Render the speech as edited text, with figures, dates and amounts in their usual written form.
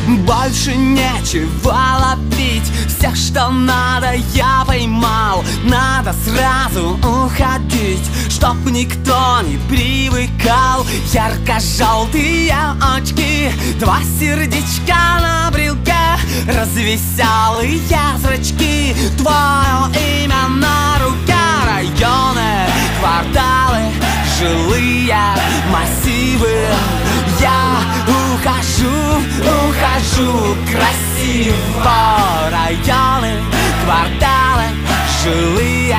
Больше нечего ловить, все, что надо, я поймал. Надо сразу уходить, чтоб никто не привыкал. Ярко-желтые очки, два сердечка на брелке, развеселые зрачки, твое имя на руке. Районы, кварталы, жилые массивы. Я ухожу красиво. Районы, кварталы, жилые